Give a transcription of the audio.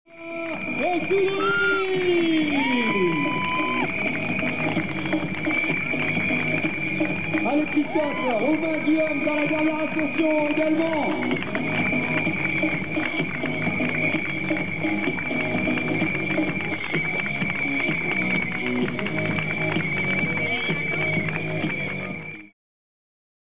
Allez, petit top, Romain Guillaume dans la dernière ascension également.